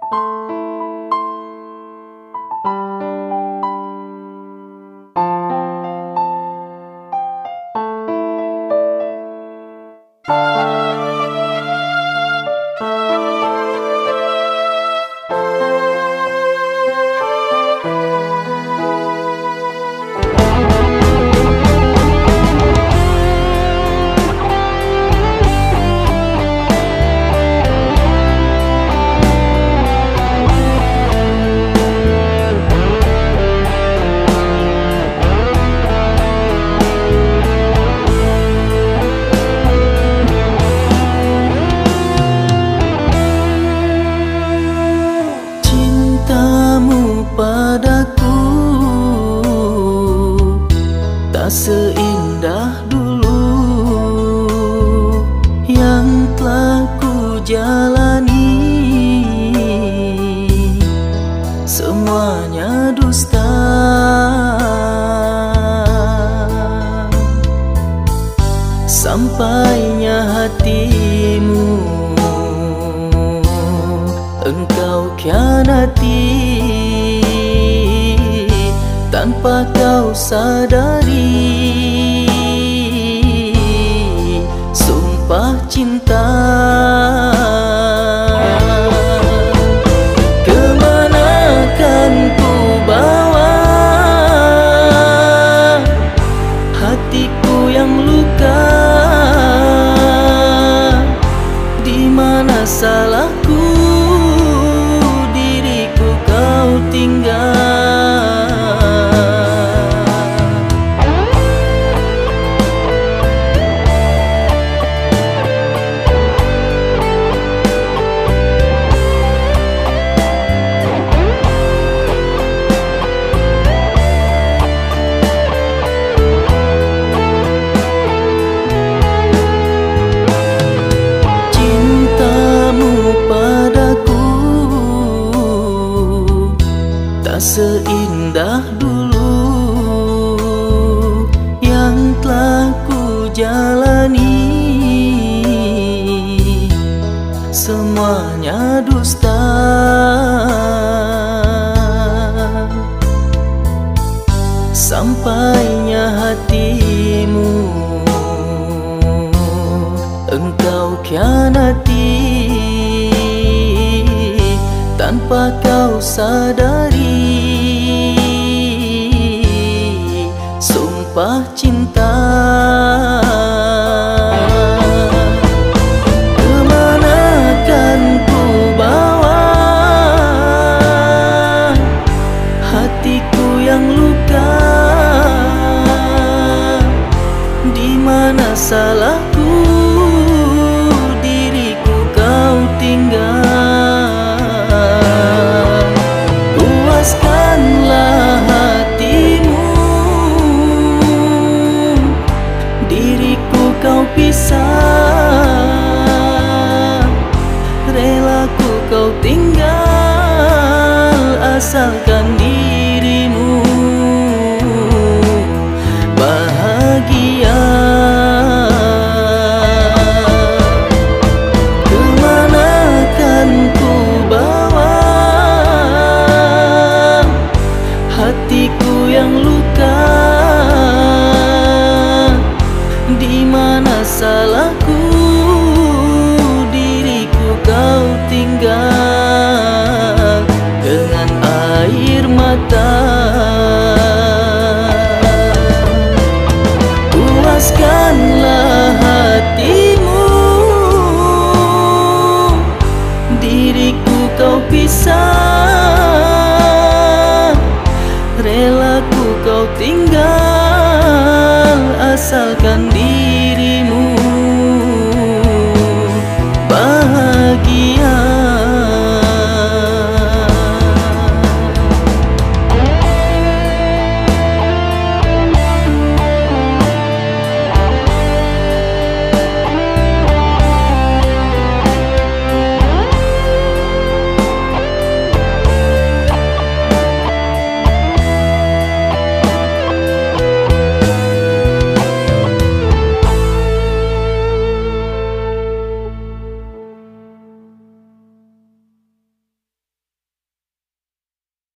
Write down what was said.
Padaku tak seindah dulu yang telah ku jalani. Semuanya dusta, sampainya hatimu engkau khianati. Tanpa kau sadari, sumpah cinta kemana akan ku bawa hatiku yang luka? Di mana salahku, diriku kau tinggal. Seindah dulu yang telah ku jalani. Semuanya dusta, sampainya hatimu engkau khianati. Tanpa kau sadari, sumpah cinta kemana akan ku bawa hatiku yang luka? Di mana salahku, diriku kau tinggal. Puaskanlah hatimu, diriku kau pisah. Relaku kau tinggal, asalkan dirimu bahagia. Kemana akan ku bawa hatiku yang luka? Di mana salahku, diriku kau tinggal dengan air mata. Puaskanlah hatimu, diriku kau pisah. Relaku kau tinggal, asal